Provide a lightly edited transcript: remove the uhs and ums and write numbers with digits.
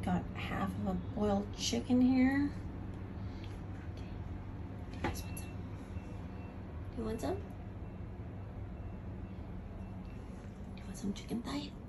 got half of a boiled chicken here. Do you guys want some? Do you want some? Do you want some chicken thigh?